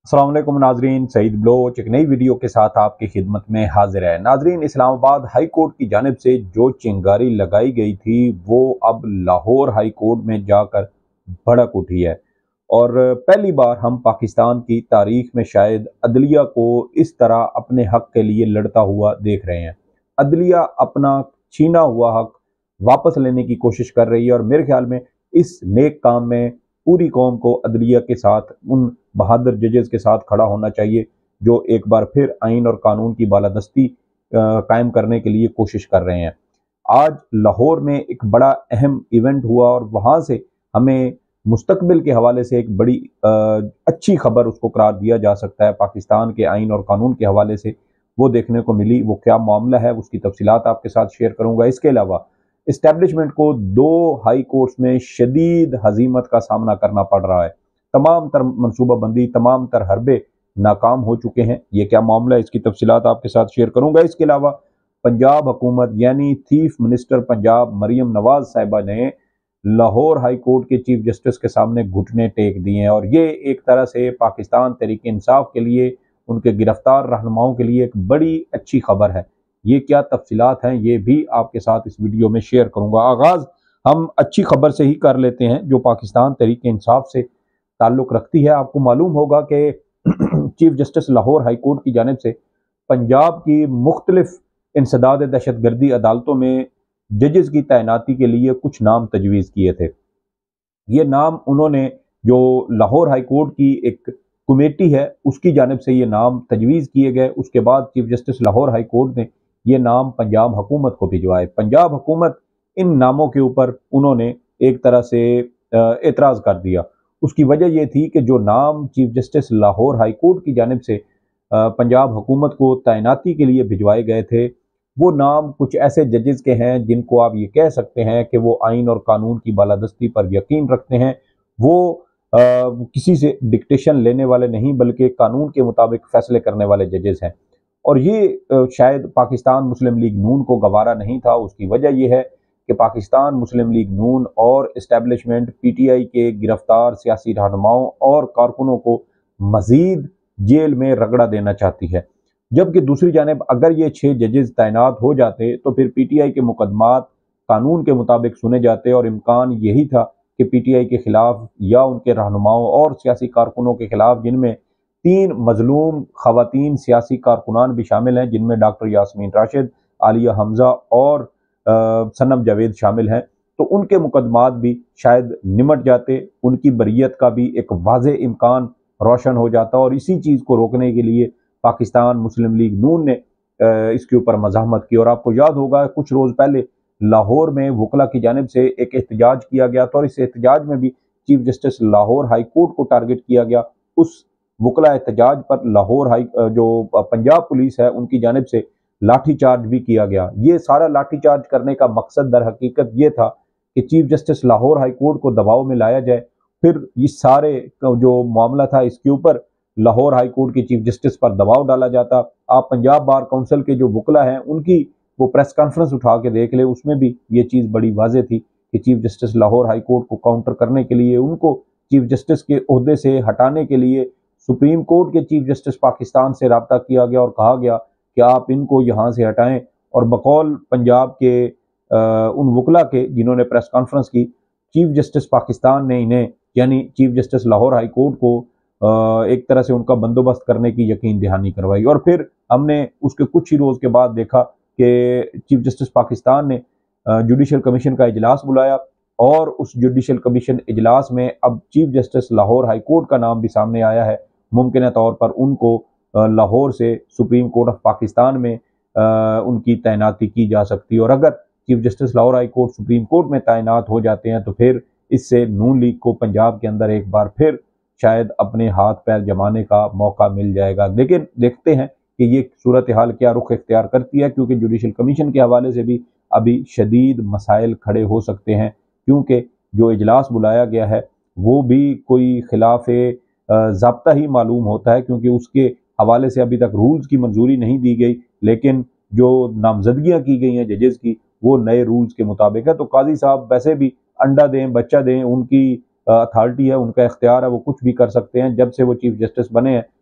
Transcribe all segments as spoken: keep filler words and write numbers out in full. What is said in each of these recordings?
अस्सलाम वालेकुम नाजरीन, सईद बलोच एक नई वीडियो के साथ आपकी खिदमत में हाजिर है। नाजरीन, इस्लामाबाद हाई कोर्ट की जानिब से जो चिंगारी लगाई गई थी वो अब लाहौर हाई कोर्ट में जाकर भड़क उठी है और पहली बार हम पाकिस्तान की तारीख में शायद अदलिया को इस तरह अपने हक के लिए लड़ता हुआ देख रहे हैं। अदलिया अपना छीना हुआ हक वापस लेने की कोशिश कर रही है और मेरे ख्याल में इस नेक काम में पूरी कौम को अदलिया के साथ, उन बहादुर जजेस के साथ खड़ा होना चाहिए जो एक बार फिर आइन और कानून की बालादस्ती कायम करने के लिए कोशिश कर रहे हैं। आज लाहौर में एक बड़ा अहम इवेंट हुआ और वहाँ से हमें मुस्तकबिल के हवाले से एक बड़ी आ, अच्छी खबर उसको करार दिया जा सकता है। पाकिस्तान के आइन और कानून के हवाले से वो देखने को मिली। वो क्या मामला है उसकी तफसीलात आपके साथ शेयर करूँगा। इसके अलावा इस्टेब्लिशमेंट को दो हाई कोर्ट्स में शदीद हजीमत का सामना करना पड़ रहा है। तमाम तर मनसूबा बंदी, तमाम तर हरबे नाकाम हो चुके हैं। ये क्या मामला है इसकी तफसीलात आपके साथ शेयर करूंगा। इसके अलावा पंजाब हुकूमत यानी चीफ मिनिस्टर पंजाब मरियम नवाज साहिबा ने लाहौर हाई कोर्ट के चीफ जस्टिस के सामने घुटने टेक दिए हैं और ये एक तरह से पाकिस्तान तहरीक इंसाफ के लिए, उनके गिरफ्तार रहनुमाओं के लिए एक बड़ी अच्छी खबर है। ये क्या तफसीलात हैं ये भी आपके साथ इस वीडियो में शेयर करूंगा। आगाज़ हम अच्छी खबर से ही कर लेते हैं जो पाकिस्तान तहरीक इंसाफ से ताल्लुक़ रखती है। आपको मालूम होगा कि chief justice Lahore high court की जानिब से पंजाब की मुख्तलिफ इंसदाद दहशत गर्दी अदालतों में जजेस की तैनाती के लिए कुछ नाम तजवीज़ किए थे। ये नाम उन्होंने, जो लाहौर हाई कोर्ट की एक कमेटी है उसकी जानिब से ये नाम तजवीज़ किए गए। उसके बाद chief justice Lahore high court ने ये नाम पंजाब हुकूमत को भिजवाए। पंजाब हुकूमत इन नामों के ऊपर उन्होंने एक तरह से एतराज़ कर दिया। उसकी वजह यह थी कि जो नाम chief justice Lahore high court की जानिब से पंजाब हुकूमत को तैनाती के लिए भिजवाए गए थे, वो नाम कुछ ऐसे जजेस के हैं जिनको आप ये कह सकते हैं कि वो आइन और कानून की बालादस्ती पर यकीन रखते हैं। वो आ, किसी से डिक्टेशन लेने वाले नहीं बल्कि कानून के मुताबिक फैसले करने वाले जजेस हैं। और ये शायद पाकिस्तान मुस्लिम लीग नून को गवारा नहीं था। उसकी वजह यह है कि पाकिस्तान मुस्लिम लीग नून और इस्टेब्लिशमेंट पी टी आई के गिरफ्तार सियासी रहनुमाओं और कारकुनों को मजीद जेल में रगड़ा देना चाहती है। जबकि दूसरी जानिब अगर ये छः जजेस तैनात हो जाते तो फिर पी टी आई के मुकदमात कानून के मुताबिक सुने जाते और इम्कान यही था कि पी टी आई के खिलाफ या उनके रहनुमाओं और सियासी कारकुनों के खिलाफ, जिनमें तीन मजलूम खवातीन सियासी कारकुनान भी शामिल हैं, जिनमें डॉक्टर यास्मीन राशिद, आलिया हमजा और आ, सनम जावेद शामिल हैं, तो उनके मुकदमात भी शायद निमट जाते। उनकी बरियत का भी एक वाज़े इम्कान रोशन हो जाता। और इसी चीज़ को रोकने के लिए पाकिस्तान मुस्लिम लीग नून ने इसके ऊपर मज़ाहमत की। और आपको याद होगा कुछ रोज़ पहले लाहौर में वकला की जानिब से एक एहतजाज किया गया था और इस एहतजाज में भी chief justice Lahore high court को टारगेट किया गया। उस वकला एहतजाज पर लाहौर हाई जो पंजाब पुलिस है उनकी जानिब से लाठी चार्ज भी किया गया। ये सारा लाठी चार्ज करने का मकसद दर हकीकत ये था कि chief justice Lahore high court को दबाव में लाया जाए। फिर इस सारे जो मामला था इसके ऊपर लाहौर हाई कोर्ट के चीफ जस्टिस पर दबाव डाला जाता। आप पंजाब बार काउंसिल के जो वकला हैं उनकी वो प्रेस कॉन्फ्रेंस उठा के देख ले, उसमें भी ये चीज़ बड़ी वाज़ेह थी कि chief justice Lahore high court को काउंटर करने के लिए, उनको चीफ जस्टिस के ओहदे से हटाने के लिए सुप्रीम कोर्ट के चीफ जस्टिस पाकिस्तान से रब्ता किया गया और कहा गया कि आप इनको यहाँ से हटाएं। और बकौल पंजाब के आ, उन वकला के जिन्होंने प्रेस कॉन्फ्रेंस की, चीफ जस्टिस पाकिस्तान ने इन्हें यानी chief justice Lahore high court को आ, एक तरह से उनका बंदोबस्त करने की यकीन दहानी करवाई। और फिर हमने उसके कुछ ही रोज़ के बाद देखा कि चीफ जस्टिस पाकिस्तान ने जुडिशल कमीशन का इजलास बुलाया और उस जुडिशल कमीशन इजलास में अब chief justice Lahore high court का नाम भी सामने आया है। मुमकिन तौर पर उनको लाहौर से सुप्रीम कोर्ट ऑफ पाकिस्तान में उनकी तैनाती की जा सकती है। और अगर chief justice Lahore high court supreme court में तैनात हो जाते हैं तो फिर इससे नून लीग को पंजाब के अंदर एक बार फिर शायद अपने हाथ पैर जमाने का मौका मिल जाएगा। लेकिन देखते हैं कि ये सूरत हाल क्या रुख इख्तियार करती है, क्योंकि जुडिशल कमीशन के हवाले से भी अभी शदीद मसाइल खड़े हो सकते हैं, क्योंकि जो इजलास बुलाया गया है वो भी कोई खिलाफ ज़ाब्ता ही मालूम होता है, क्योंकि उसके हवाले से अभी तक रूल्स की मंजूरी नहीं दी गई। लेकिन जो नामजदगियाँ की गई हैं जजेस की वो नए रूल्स के मुताबिक है। तो काजी साहब वैसे भी अंडा दें बच्चा दें, उनकी अथॉरिटी है, उनका इख्तियार है, वो कुछ भी कर सकते हैं। जब से वो चीफ जस्टिस बने हैं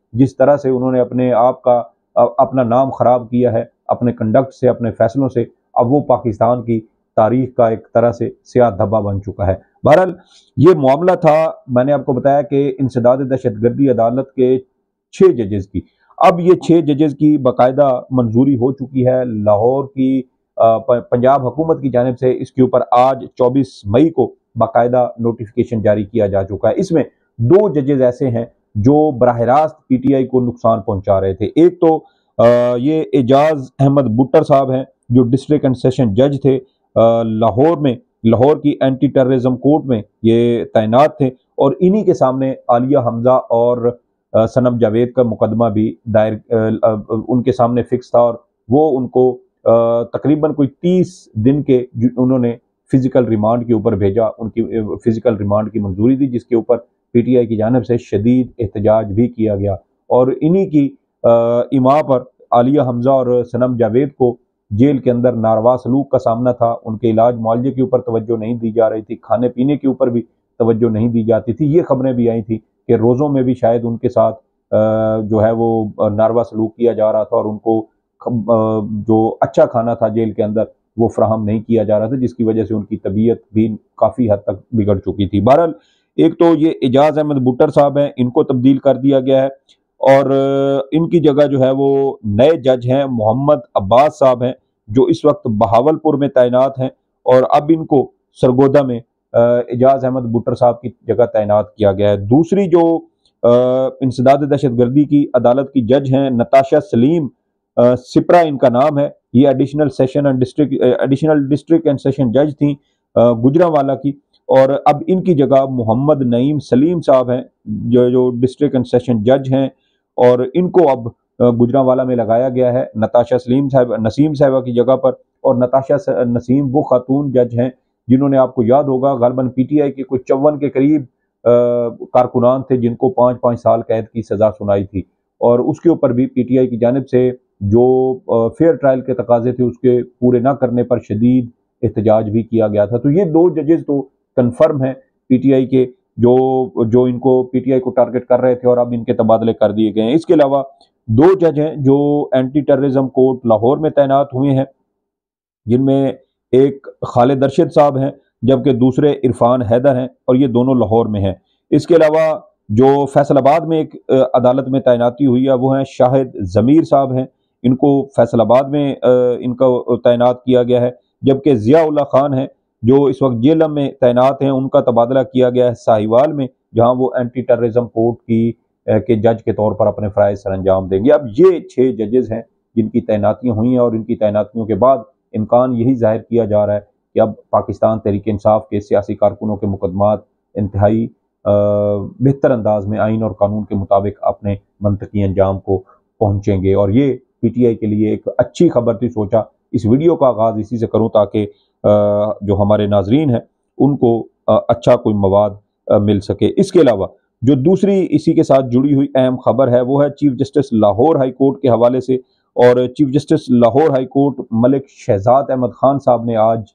जिस तरह से उन्होंने अपने आप का अपना नाम ख़राब किया है अपने कंडक्ट से, अपने फैसलों से, अब वो पाकिस्तान की तारीख का एक तरह से स्याह धब्बा बन चुका है। बहरहाल ये मामला था, मैंने आपको बताया कि इंसदाद दहशतगर्दी अदालत के छः जजेस की, अब ये छः जजेस की बाकायदा मंजूरी हो चुकी है लाहौर की पंजाब हुकूमत की जानिब से। इसके ऊपर आज चौबीस मई को बाकायदा नोटिफिकेशन जारी किया जा चुका है। इसमें दो जजेस ऐसे हैं जो बराह रास्त पी टी आई को नुकसान पहुंचा रहे थे। एक तो आ, ये एजाज अहमद बुट्टर साहब हैं जो डिस्ट्रिक्ट एंड सेशन जज थे लाहौर में, लाहौर की एंटी टेररिज्म कोर्ट में ये तैनात थे, और इन्हीं के सामने आलिया हमजा और आ, सनम जावेद का मुकदमा भी दायर उनके सामने फिक्स था, और वो उनको तकरीबन कोई तीस दिन के उन्होंने फिजिकल रिमांड के ऊपर भेजा, उनकी फिजिकल रिमांड की मंजूरी दी, जिसके ऊपर पी टी आई की जानिब से शदीद एहतजाज भी किया गया। और इन्हीं की इमा पर आलिया हमजा और सनम जावेद को जेल के अंदर नारवा सलूक का सामना था, उनके इलाज मुआवजे के ऊपर तवज्जो नहीं दी जा रही थी, खाने पीने के ऊपर भी तवज्जो नहीं दी जाती थी। ये खबरें भी आई थी कि रोज़ों में भी शायद उनके साथ जो है वो नारवा सलूक किया जा रहा था, और उनको जो अच्छा खाना था जेल के अंदर वो फ्राहम नहीं किया जा रहा था, जिसकी वजह से उनकी तबीयत भी काफ़ी हद तक बिगड़ चुकी थी। बहरहाल एक तो ये एजाज अहमद बुट्टर साहब हैं, इनको तब्दील कर दिया गया है, और इनकी जगह जो है वो नए जज हैं मोहम्मद अब्बास साहब हैं जो इस वक्त बहावलपुर में तैनात हैं, और अब इनको सरगोदा में एजाज अहमद बुट्टर साहब की जगह तैनात किया गया है। दूसरी जो इंसदाद दहशतगर्दी की अदालत की जज हैं नताशा सलीम सिपरा इनका नाम है, ये additional session and district additional district and session जज थी गुजरांवाला की, और अब इनकी जगह मोहम्मद नईम सलीम साहब हैं जो जो डिस्ट्रिक्ट एंड सेशन जज हैं, और इनको अब गुजरांवाला में लगाया गया है नताशा सलीम साहब नसीम साहबा की जगह पर। और नताशा नसीम वो खातून जज हैं जिन्होंने, आपको याद होगा, गलबन पी टी आई के कुछ चौवन के करीब कारकुनान थे जिनको पाँच पाँच साल कैद की सज़ा सुनाई थी, और उसके ऊपर भी पी टी आई की जानिब से जो फेयर ट्रायल के तकाजे थे उसके पूरे ना करने पर शदीद एहतजाज भी किया गया था। तो ये दो जजेस तो कन्फर्म हैं पी टी आई के, जो जो इनको पी टी आई को टारगेट कर रहे थे, और अब इनके तबादले कर दिए गए हैं। इसके अलावा दो जज हैं जो एंटी टेररिज्म कोर्ट लाहौर में तैनात हुए हैं, जिनमें एक खालिद अरशद साहब हैं जबकि दूसरे इरफान हैदर हैं, और ये दोनों लाहौर में हैं। इसके अलावा जो फैसलाबाद में एक अदालत में तैनाती हुई है वो हैं शाहिद ज़मीर साहब हैं, इनको फैसलाबाद में इनका तैनात किया गया है, जबकि ज़ियाउल्लाह खान हैं जो इस वक्त जेलम में तैनात हैं, उनका तबादला किया गया है साहिवाल में, जहां वो एंटी टेररिज्म कोर्ट की के जज के तौर पर अपने फ़राइज़ सर अंजाम देंगे। अब ये छः जजेस हैं जिनकी तैनातियाँ हुई हैं, और इनकी तैनातियों के बाद इम्कान यही जाहिर किया जा रहा है कि अब पाकिस्तान तहरीक इंसाफ के सियासी कारकुनों के मुकदमात इंतहाई बेहतर अंदाज में आइन और कानून के मुताबिक अपने मंतकी अंजाम को पहुँचेंगे, और ये पी टी आई के लिए एक अच्छी खबर थी। सोचा इस वीडियो का आगाज़ इसी से करूँ ताकि जो हमारे नाजरीन हैं उनको अच्छा कोई मवाद मिल सके। इसके अलावा जो दूसरी इसी के साथ जुड़ी हुई अहम खबर है वो है chief justice Lahore high court के हवाले से, और chief justice Lahore high court Malik Shahzad Ahmad Khan साहब ने आज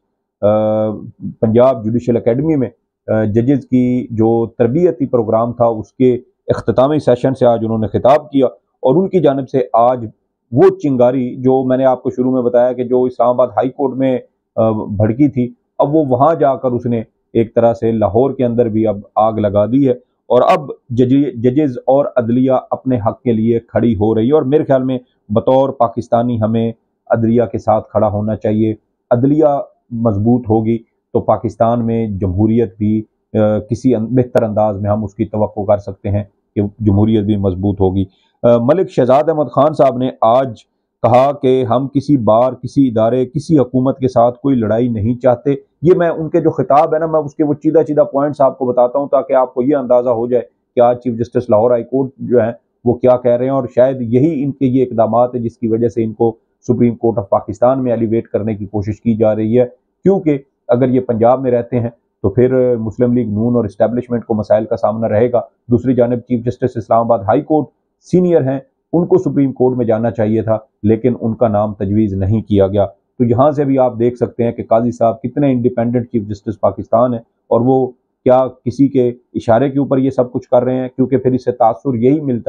पंजाब जुडिशल अकेडमी में जजेस की जो तरबियती प्रोग्राम था उसके इख्तितामी सेशन से आज उन्होंने खिताब किया, और उनकी जानिब से आज वो चिंगारी जो मैंने आपको शुरू में बताया कि जो इस्लामाबाद हाई कोर्ट में भड़की थी, अब वो वहाँ जाकर उसने एक तरह से लाहौर के अंदर भी अब आग लगा दी है, और अब जजेस और अदलिया अपने हक के लिए खड़ी हो रही है। और मेरे ख्याल में बतौर पाकिस्तानी हमें अदलिया के साथ खड़ा होना चाहिए। अदलिया मजबूत होगी तो पाकिस्तान में जमहूरियत भी किसी बेहतर अंदाज में हम उसकी तवक्को कर सकते हैं कि जमहूरियत भी मजबूत होगी। मलिक शहजाद अहमद खान साहब ने आज कहा कि हम किसी बार किसी इदारे किसी हुकूमत के साथ कोई लड़ाई नहीं चाहते। ये मैं उनके जो खिताब है ना, मैं उसके वो चीदा चीदा पॉइंट्स आपको बताता हूँ ताकि आपको ये अंदाज़ा हो जाए कि आज chief justice Lahore high court जो है वो क्या कह रहे हैं, और शायद यही इनके ये इकदाम है जिसकी वजह से इनको सुप्रीम कोर्ट ऑफ पाकिस्तान में एलिवेट करने की कोशिश की जा रही है। क्योंकि अगर ये पंजाब में रहते हैं तो फिर मुस्लिम लीग नून और इस्टेब्लिशमेंट को मसाइल का सामना रहेगा। दूसरी जानिब chief justice Islamabad high court senior हैं, उनको सुप्रीम कोर्ट में जाना चाहिए था, लेकिन उनका नाम तजवीज़ नहीं किया गया। तो यहाँ से भी आप देख सकते हैं कि काजी साहब कितने इंडिपेंडेंट चीफ जस्टिस पाकिस्तान है, और वो क्या किसी के इशारे के ऊपर ये सब कुछ कर रहे हैं, क्योंकि फिर इससे तासुर यही मिलता है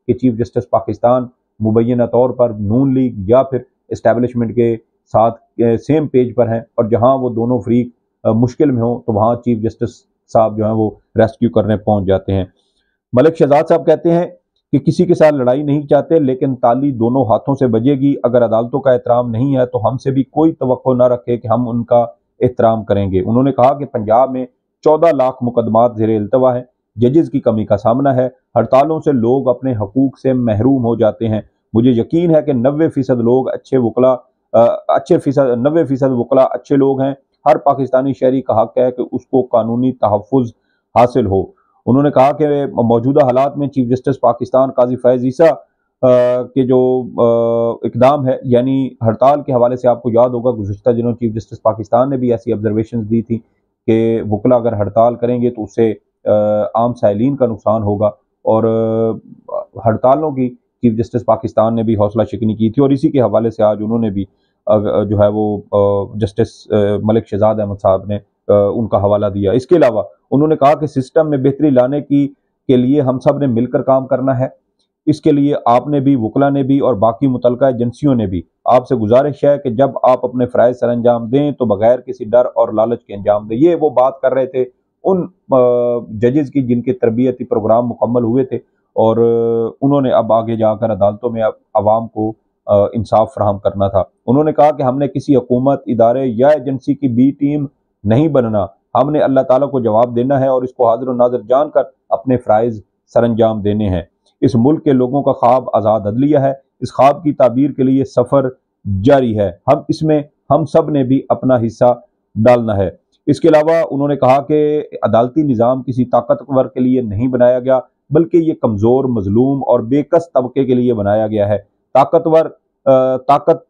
کہ چیف جسٹس پاکستان مبینہ طور پر نون لیگ یا پھر اسٹیبلشمنٹ کے ساتھ سیم پیج پر ہیں، اور جہاں وہ دونوں فریق مشکل میں ہوں تو وہاں چیف جسٹس صاحب جو ہیں وہ ریسکیو کرنے پہنچ جاتے ہیں۔ ملک شہزاد صاحب کہتے ہیں کہ کسی کے ساتھ لڑائی نہیں چاہتے، لیکن تالی دونوں ہاتھوں سے بجے گی۔ اگر عدالتوں کا احترام نہیں ہے تو ہم سے بھی کوئی توقع نہ رکھے کہ ہم ان کا احترام کریں گے۔ انہوں نے کہا کہ پنجاب میں چودہ لاکھ مقدمات زیر التوا ہیں، ججز کی کمی کا سامنا ہے، ہڑتالوں سے لوگ اپنے حقوق سے محروم ہو جاتے ہیں۔ مجھے یقین ہے کہ نوے فیصد لوگ اچھے وکلا اچھے فیصد نوے فیصد وکلا اچھے لوگ ہیں۔ ہر پاکستانی شہری کا حق ہے کہ اس کو قانونی تحفظ حاصل ہو۔ انہوں نے کہا کہ موجودہ حالات میں چیف جسٹس پاکستان قاضی فیض عیسیٰ کے جو اقدام ہے، یعنی ہڑتال کے حوالے سے آپ کو یاد ہوگا گزشتہ دنوں چیف جسٹس پاکستان نے بھی ایسی آبزرویشنز دی تھی کہ وکلا اگر ہڑتال کریں گے تو اس سے عام سائلین کا نقصان ہوگا، اور ہڑتالوں کی چیف جسٹس پاکستان نے بھی حوصلہ شکنی کی تھی، اور اسی کے حوالے سے آج انہوں نے بھی جو ہے وہ جسٹس ملک شہزاد احمد صاحب نے ان کا حوالہ دیا۔ اس کے علاوہ انہوں نے کہا کہ سسٹم میں بہتری لانے کی کے لیے ہم سب نے مل کر کام کرنا ہے۔ اس کے لیے آپ نے بھی، وکلا نے بھی، اور باقی متعلقہ ایجنسیوں نے بھی آپ سے گزارش ہے کہ جب آپ اپنے فرائض سر انجام دیں تو بغیر کسی ڈر اور لالچ کے انجام دیں۔ یہ وہ بات کر رہے تھے ان ججز کی جن کے تربیتی پروگرام مکمل ہوئے تھے، اور انہوں نے اب آگے جا کر عدالتوں میں عوام کو انصاف فراہم کرنا تھا۔ انہوں نے کہا کہ ہم نے کسی حکومت، ادارے یا ایجنسی کی بی ٹیم نہیں بننا، ہم نے اللہ تعالیٰ کو جواب دینا ہے اور اس کو حاضر و ناظر جان کر اپنے فرائض سر انجام دینے ہیں۔ اس ملک کے لوگوں کا خواب آزاد عدلیہ ہے، اس خواب کی تعبیر کے لیے سفر جاری ہے، ہم اس میں ہم سب نے بھی اپنا حصہ ڈالنا ہے۔ اس کے علاوہ انہوں نے کہا کہ عدالتی نظام کسی طاقتور کے لیے نہیں بنایا گیا، بلکہ یہ کمزور، مظلوم اور بے کس طبقے کے لیے بنایا گیا ہے۔ طاقتور طاقت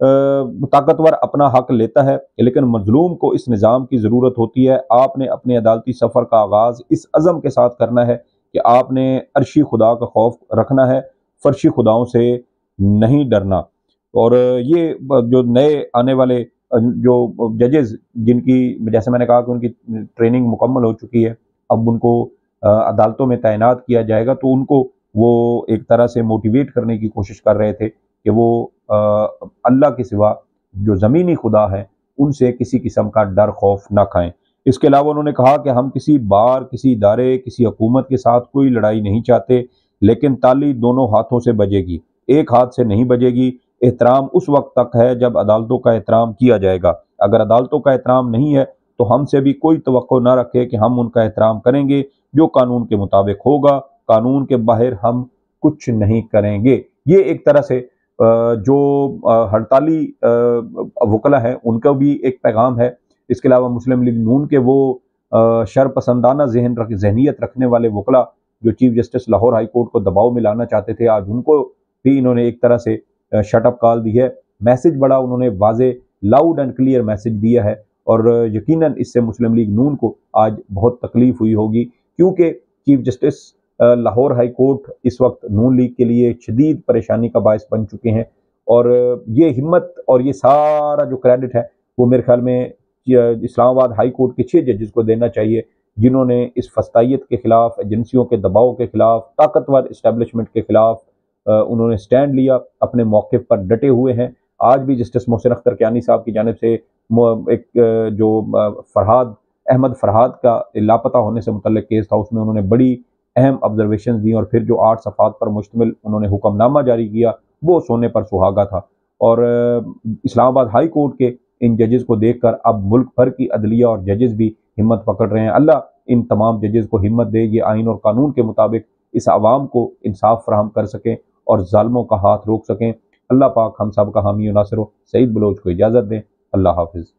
طاقتور اپنا حق لیتا ہے، لیکن مظلوم کو اس نظام کی ضرورت ہوتی ہے۔ آپ نے اپنے عدالتی سفر کا آغاز اس عزم کے ساتھ کرنا ہے کہ آپ نے عرشی خدا کا خوف رکھنا ہے، فرشی خداؤں سے نہیں ڈرنا۔ اور یہ جو نئے آنے والے جو ججز جن کی، جیسے میں نے کہا کہ ان کی ٹریننگ مکمل ہو چکی ہے، اب ان کو عدالتوں میں تعینات کیا جائے گا، تو ان کو وہ ایک طرح سے موٹیویٹ کرنے کی کوشش کر رہے تھے کہ وہ اللہ کے سوا جو زمینی خدا ہیں ان سے کسی قسم کا ڈر خوف نہ کھائیں۔ اس کے علاوہ انہوں نے کہا کہ ہم کسی بار، کسی ادارے، کسی حکومت کے ساتھ کوئی لڑائی نہیں چاہتے، لیکن تالی دونوں ہاتھوں سے بجے گی، ایک ہاتھ سے نہیں بجے گی۔ احترام اس وقت تک ہے جب عدالتوں کا احترام کیا جائے گا، اگر عدالتوں کا احترام نہیں ہے تو ہم سے بھی کوئی توقع نہ رکھے کہ ہم ان کا احترام کریں گے، جو قانون کے مطابق ہوگا، قانون کے باہر ہم کچھ نہیں کریں گے۔ یہ ایک طرح سے جو ہڑتالی وکلا ہیں ان کا بھی ایک پیغام ہے۔ اس کے علاوہ مسلم لیگ نون کے وہ شر پسندانہ ذہن ذہنیت رکھنے والے وکلا جو chief justice Lahore high court کو دباؤ میں لانا چاہتے تھے، آج ان کو بھی انہوں نے ایک طرح سے شٹ اپ کال دی ہے۔ میسج بڑا انہوں نے واضح، لاؤڈ اینڈ کلیئر میسج دیا ہے، اور یقیناً اس سے مسلم لیگ نون کو آج بہت تکلیف ہوئی ہوگی، کیونکہ chief justice Lahore high court اس وقت نون لیگ کے لیے شدید پریشانی کا باعث بن چکے ہیں، اور یہ ہمت اور یہ سارا جو کریڈٹ ہے وہ میرے خیال میں اسلام آباد ہائی کورٹ کے چھ ججز کو دینا چاہیے، جنہوں نے اس فسطائیت کے خلاف، ایجنسیوں کے دباؤ کے خلاف، طاقتور اسٹیبلشمنٹ کے خلاف انہوں نے سٹینڈ لیا، اپنے موقف پر ڈٹے ہوئے ہیں۔ آج بھی جسٹس محسن اختر کیانی صاحب کی جانب سے ایک جو فرحاد احمد فرحاد کا لاپتہ ہونے سے متعلق کیس تھا، اس میں انہوں نے بڑی اہم آبزرویشنز دی، اور پھر جو آٹھ صفحات پر مشتمل انہوں نے حکم نامہ جاری کیا وہ سونے پر سہاگا تھا۔ اور اسلام آباد ہائی کورٹ کے ان ججز کو دیکھ کر اب ملک بھر کی عدلیہ اور ججز بھی ہمت پکڑ رہے ہیں۔ اللہ ان تمام ججز کو ہمت دے، یہ آئین اور قانون کے مطابق اس عوام کو انصاف فراہم کر سکیں اور ظالموں کا ہاتھ روک سکیں۔ اللہ پاک ہم سب کا حامی و ناصر ہو۔ سعید بلوچ کو اجازت دیں۔ اللہ حافظ۔